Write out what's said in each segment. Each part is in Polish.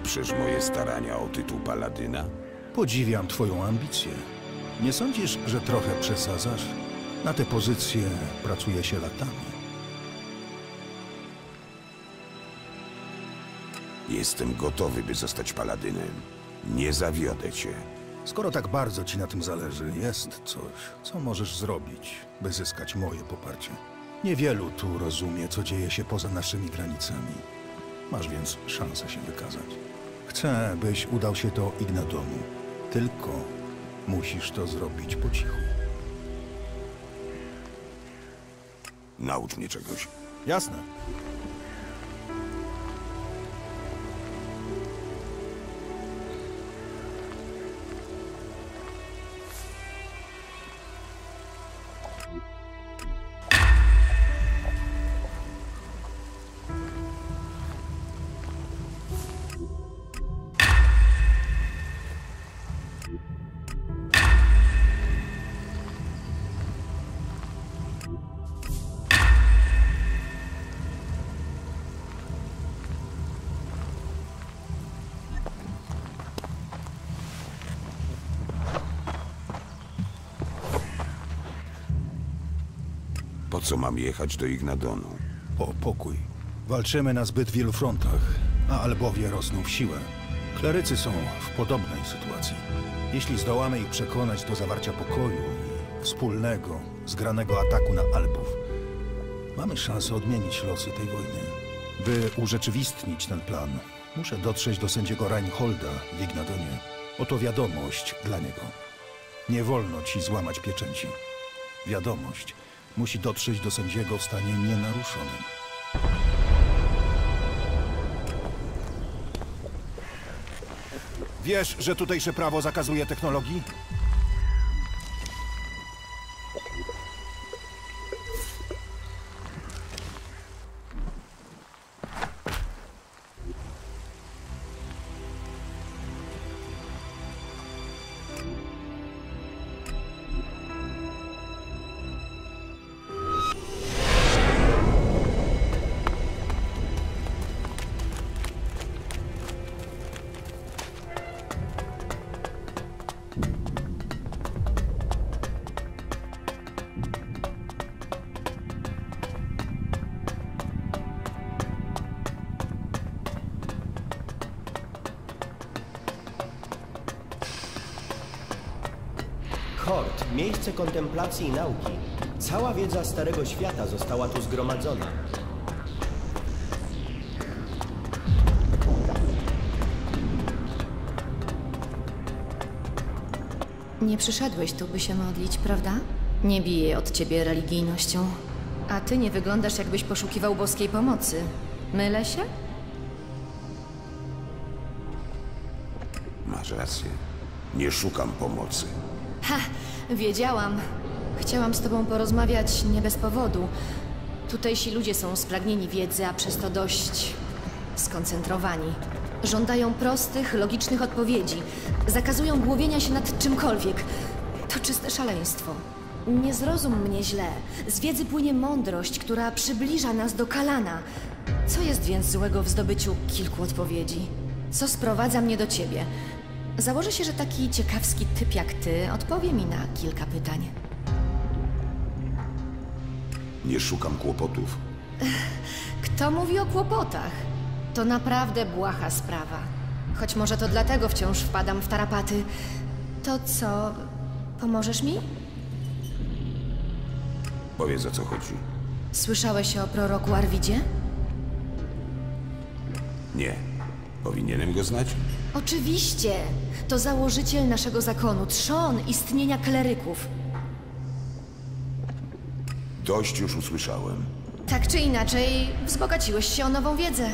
poprzesz moje starania o tytuł paladyna? Podziwiam twoją ambicję. Nie sądzisz, że trochę przesadzasz? Na tę pozycję pracuje się latami. Jestem gotowy, by zostać paladynem. Nie zawiodę cię. Skoro tak bardzo ci na tym zależy, jest coś, co możesz zrobić, by zyskać moje poparcie. Niewielu tu rozumie, co dzieje się poza naszymi granicami. Masz więc szansę się wykazać. Chcę, byś udał się do Ignadonu. Tylko musisz to zrobić po cichu. Naucz mnie czegoś. Jasne. Po co mam jechać do Ignadonu? O pokój. Walczymy na zbyt wielu frontach, a Albowie rosną w siłę. Klerycy są w podobnej sytuacji. Jeśli zdołamy ich przekonać do zawarcia pokoju i wspólnego, zgranego ataku na Albów, mamy szansę odmienić losy tej wojny. By urzeczywistnić ten plan, muszę dotrzeć do sędziego Reinholda w Ignadonie. Oto wiadomość dla niego. Nie wolno ci złamać pieczęci. Wiadomość musi dotrzeć do sędziego w stanie nienaruszonym. Wiesz, że tutejsze prawo zakazuje technologii? Hort, miejsce kontemplacji i nauki. Cała wiedza Starego Świata została tu zgromadzona. Nie przyszedłeś tu, by się modlić, prawda? Nie bije od ciebie religijnością. A ty nie wyglądasz, jakbyś poszukiwał boskiej pomocy. Mylę się? Masz rację. Nie szukam pomocy. Ha! Wiedziałam. Chciałam z tobą porozmawiać nie bez powodu. Tutejsi ludzie są spragnieni wiedzy, a przez to dość skoncentrowani. Żądają prostych, logicznych odpowiedzi. Zakazują głowienia się nad czymkolwiek. To czyste szaleństwo. Nie zrozum mnie źle. Z wiedzy płynie mądrość, która przybliża nas do Kalana. Co jest więc złego w zdobyciu kilku odpowiedzi? Co sprowadza mnie do ciebie? Założę się, że taki ciekawski typ jak ty odpowie mi na kilka pytań. Nie szukam kłopotów. Kto mówi o kłopotach? To naprawdę błaha sprawa. Choć może to dlatego wciąż wpadam w tarapaty. To co, pomożesz mi? Powiedz, o co chodzi. Słyszałeś o proroku Arwidzie? Nie. Powinienem go znać? Oczywiście! To założyciel naszego zakonu, trzon istnienia kleryków. Dość już usłyszałem. Tak czy inaczej, wzbogaciłeś się o nową wiedzę.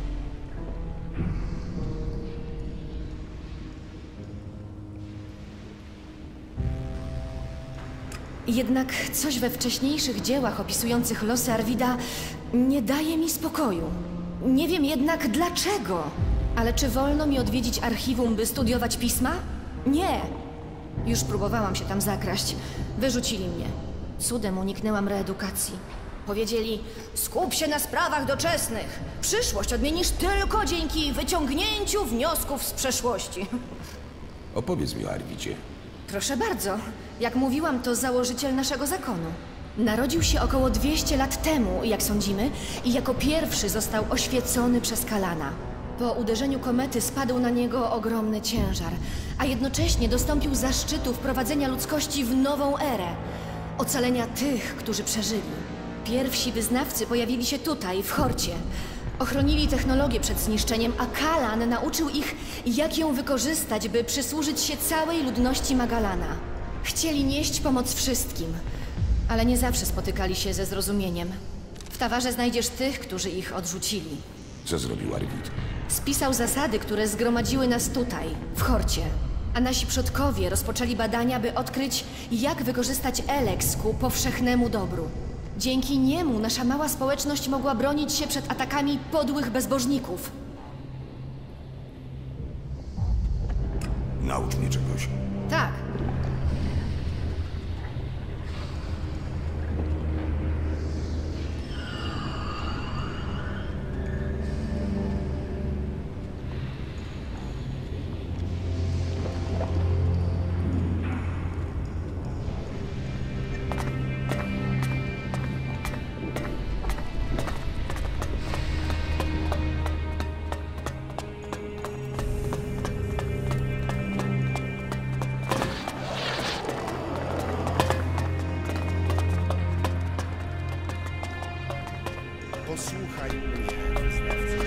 Jednak coś we wcześniejszych dziełach opisujących losy Arwida nie daje mi spokoju. Nie wiem jednak dlaczego. Ale czy wolno mi odwiedzić archiwum, by studiować pisma? Nie! Już próbowałam się tam zakraść. Wyrzucili mnie. Cudem uniknęłam reedukacji. Powiedzieli, skup się na sprawach doczesnych. Przyszłość odmienisz tylko dzięki wyciągnięciu wniosków z przeszłości. Opowiedz mi o Arwidzie. Proszę bardzo. Jak mówiłam, to założyciel naszego zakonu. Narodził się około 200 lat temu, jak sądzimy, i jako pierwszy został oświecony przez Kalana. Po uderzeniu komety spadł na niego ogromny ciężar, a jednocześnie dostąpił zaszczytu wprowadzenia ludzkości w nową erę. Ocalenia tych, którzy przeżyli. Pierwsi wyznawcy pojawili się tutaj, w Horcie. Ochronili technologię przed zniszczeniem, a Kalan nauczył ich, jak ją wykorzystać, by przysłużyć się całej ludności Magalana. Chcieli nieść pomoc wszystkim, ale nie zawsze spotykali się ze zrozumieniem. W Tawarze znajdziesz tych, którzy ich odrzucili. Co zrobił Arwid? Spisał zasady, które zgromadziły nas tutaj, w Horcie. A nasi przodkowie rozpoczęli badania, by odkryć, jak wykorzystać Elex ku powszechnemu dobru. Dzięki niemu nasza mała społeczność mogła bronić się przed atakami podłych bezbożników. Naucz mnie czegoś. Tak. Posłuchaj mnie, wyznawco.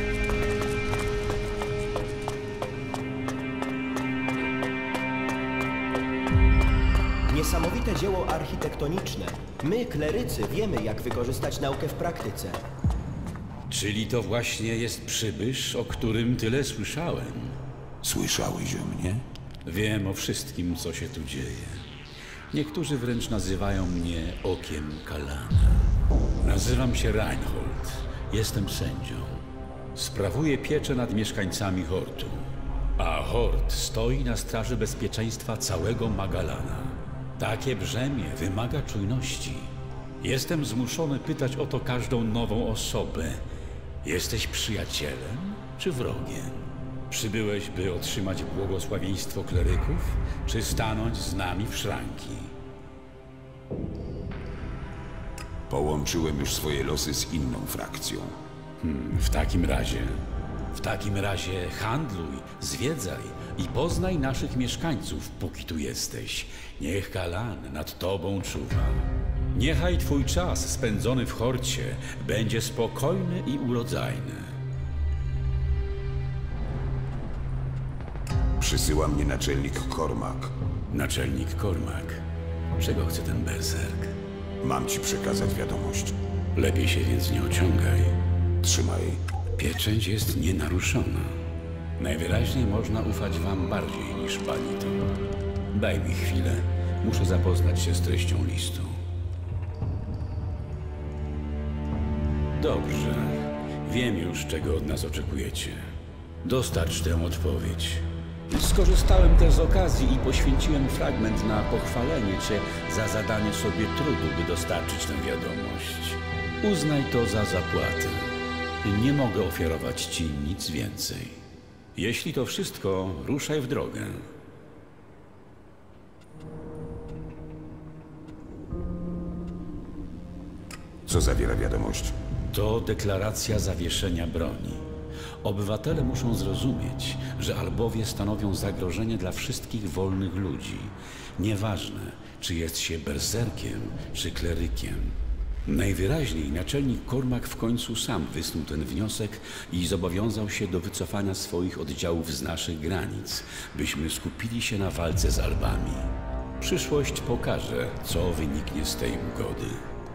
Niesamowite dzieło architektoniczne. My, klerycy, wiemy, jak wykorzystać naukę w praktyce. Czyli to właśnie jest przybysz, o którym tyle słyszałem. Słyszałeś o mnie? Wiem o wszystkim, co się tu dzieje. Niektórzy wręcz nazywają mnie Okiem Kalana. Nazywam się Reinhold. Jestem sędzią. Sprawuję pieczę nad mieszkańcami Hortu. A Hort stoi na straży bezpieczeństwa całego Magalana. Takie brzemię wymaga czujności. Jestem zmuszony pytać o to każdą nową osobę. Jesteś przyjacielem czy wrogiem? Przybyłeś, by otrzymać błogosławieństwo kleryków, czy stanąć z nami w szranki? Połączyłem już swoje losy z inną frakcją. W takim razie handluj, zwiedzaj i poznaj naszych mieszkańców, póki tu jesteś. Niech Kalan nad tobą czuwa. Niechaj twój czas spędzony w Horcie będzie spokojny i urodzajny. Przysyła mnie naczelnik Cormac. Naczelnik Cormac. Czego chce ten berserk? Mam ci przekazać wiadomość. Lepiej się więc nie ociągaj. Trzymaj. Pieczęć jest nienaruszona. Najwyraźniej można ufać wam bardziej niż banitom. Daj mi chwilę. Muszę zapoznać się z treścią listu. Dobrze. Wiem już, czego od nas oczekujecie. Dostarcz tę odpowiedź. Skorzystałem też z okazji i poświęciłem fragment na pochwalenie cię za zadanie sobie trudu, by dostarczyć tę wiadomość. Uznaj to za zapłatę. Nie mogę ofiarować ci nic więcej. Jeśli to wszystko, ruszaj w drogę. Co zawiera wiadomość? To deklaracja zawieszenia broni. Obywatele muszą zrozumieć, że Albowie stanowią zagrożenie dla wszystkich wolnych ludzi. Nieważne, czy jest się berserkiem, czy klerykiem. Najwyraźniej naczelnik Cormac w końcu sam wysnuł ten wniosek i zobowiązał się do wycofania swoich oddziałów z naszych granic, byśmy skupili się na walce z Albami. Przyszłość pokaże, co wyniknie z tej ugody.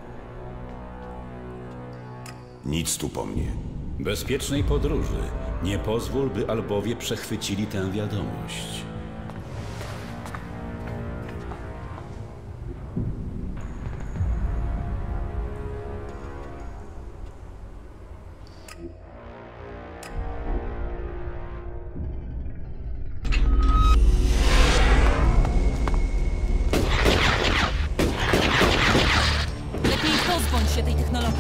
Nic tu po mnie. Bezpiecznej podróży. Nie pozwól, by Albowie przechwycili tę wiadomość. Lepiej pozbądź się tej technologii.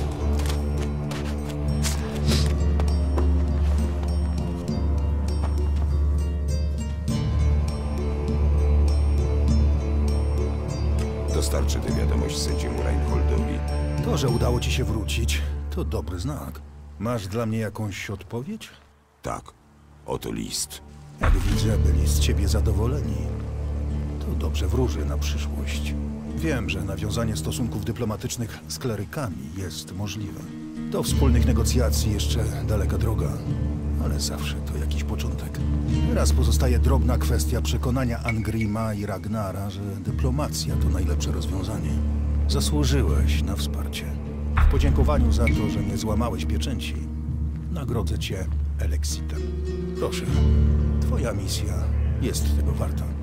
dostarczy tę wiadomość sędziemu Reinholdowi. To, że udało ci się wrócić, to dobry znak. Masz dla mnie jakąś odpowiedź? Tak, oto list. Jak widzę, byli z ciebie zadowoleni. To dobrze wróży na przyszłość. Wiem, że nawiązanie stosunków dyplomatycznych z klerykami jest możliwe. Do wspólnych negocjacji jeszcze daleka droga, ale zawsze to jakiś początek. Teraz pozostaje drobna kwestia przekonania Angrima i Ragnara, że dyplomacja to najlepsze rozwiązanie. Zasłużyłeś na wsparcie. W podziękowaniu za to, że nie złamałeś pieczęci, nagrodzę cię Eleksitem. Proszę, twoja misja jest tego warta.